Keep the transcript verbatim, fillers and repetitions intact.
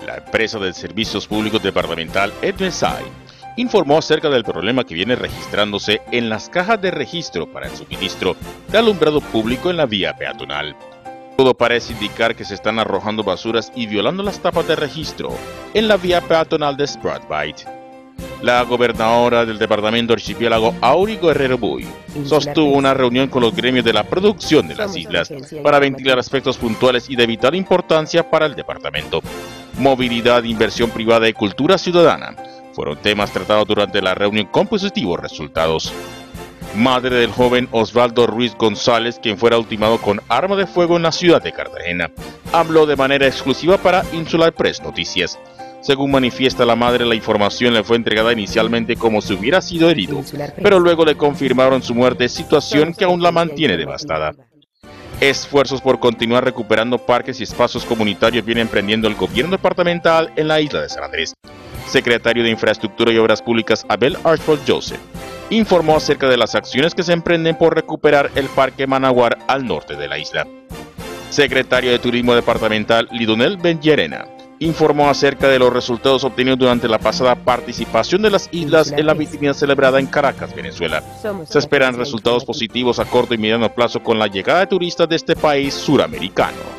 la empresa de servicios públicos departamental Edmesai informó acerca del problema que viene registrándose en las cajas de registro para el suministro de alumbrado público en la vía peatonal. Todo parece indicar que se están arrojando basuras y violando las tapas de registro en la vía peatonal de Spratbite. La gobernadora del departamento archipiélago, Auri Guerrero Buy, sostuvo una reunión con los gremios de la producción de las islas para ventilar aspectos puntuales y de vital importancia para el departamento. Movilidad, inversión privada y cultura ciudadana fueron temas tratados durante la reunión con positivos resultados. Madre del joven Osvaldo Ruiz González, quien fuera ultimado con arma de fuego en la ciudad de Cartagena, habló de manera exclusiva para Insular Press Noticias. Según manifiesta la madre, la información le fue entregada inicialmente como si hubiera sido herido, pero luego le confirmaron su muerte, situación que aún la mantiene devastada. Esfuerzos por continuar recuperando parques y espacios comunitarios viene emprendiendo el gobierno departamental en la isla de San Andrés. Secretario de Infraestructura y Obras Públicas Abel Archibald Joseph informó acerca de las acciones que se emprenden por recuperar el Parque Managuar al norte de la isla. Secretario de Turismo Departamental Lidonel Benllerena informó acerca de los resultados obtenidos durante la pasada participación de las islas en la vitrina celebrada en Caracas, Venezuela. Se esperan resultados positivos a corto y mediano plazo con la llegada de turistas de este país suramericano.